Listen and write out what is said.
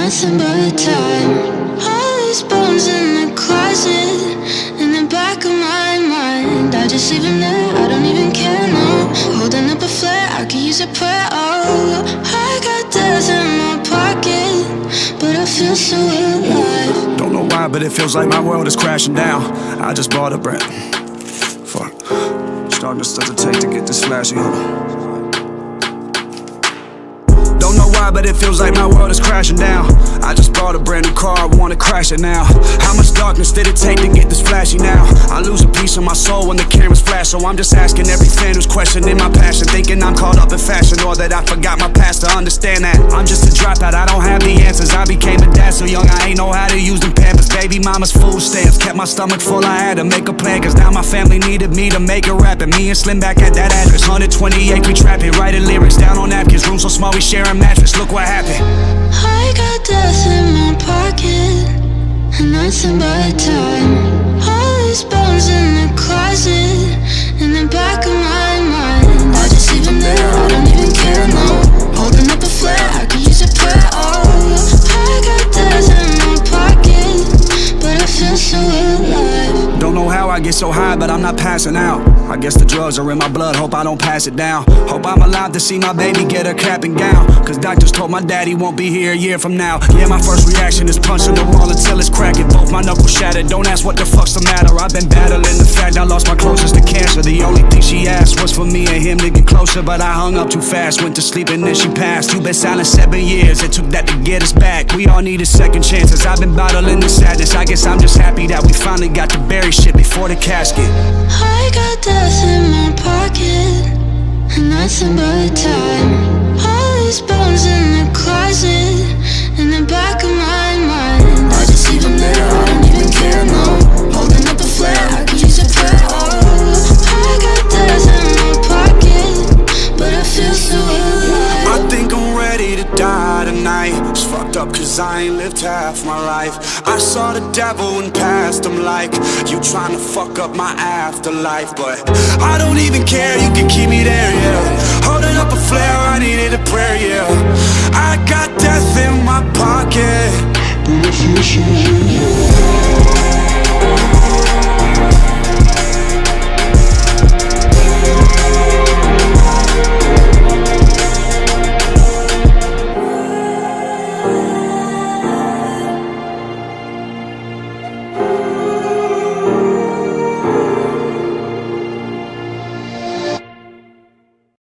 nothing but time. All these bones in the closet, in the back of my mind. I just leave them there, I don't even care, no. Holding up a flare, I could use a prayer, oh. I got death in my pocket, but I feel so alive. Don't know why, but it feels like my world is crashing down. I just bought a brand. Fuck. Darkness does it take to get this flashy, Don't know why, but it feels like my world is crashing down. I just bought a brand new car, I wanna crash it now. How much darkness did it take to get this flashy now? I lose a piece of my soul when the cameras flash, so I'm just asking every fan who's questioning my passion, thinking I'm caught up in fashion, or that I forgot my past to understand that I'm just a dropout, I don't have the answers. I became a dad so young, I ain't know how to use them Pampers. Baby mama's food stamps kept my stomach full, I had to make a plan, cause now my family needed me to make a rap. And me and Slim back at that address, 128, we trapping, writing lyrics down on napkins. Room so small, we share a mattress, look what happened. I got death in my pocket, and nothing but time. All these bones in the closet, in the back of my mind. I just leave them there, I don't even care, no. Holding up a flare, I could use a prayer, oh. I got death in my pocket, but I feel so alive. Don't know how I get so high, but I'm not passing out. I guess the drugs are in my blood, hope I don't pass it down. Hope I'm alive to see my baby get her cap and gown, cause doctors told my daddy won't be here a year from now. Yeah, my first reaction is punching the wall until it's cracking. Both my knuckles shattered, don't ask what the fuck's the matter. I've been battling the fact I lost my closest to cancer. The only thing she asked was for me and him to get closer, but I hung up too fast, went to sleep and then she passed. You've been silent 7 years, it took that to get us back. We all needed second chances, I've been battling the sadness. I guess I'm just happy that we finally got to bury shit before the casket. I got death in my pocket, and nothing but time. All these bones in the closet, in the back of my mind. I just leave them there, I don't even care, no. Holding up a flare, I could use a prayer, oh. I got death in my pocket, but I feel so alive. I think I'm ready to die tonight. It's fucked up cause I ain't lived half my life. I saw the devil and passed him like you trying to fuck up my afterlife, but I don't even care, you can keep me there, yeah.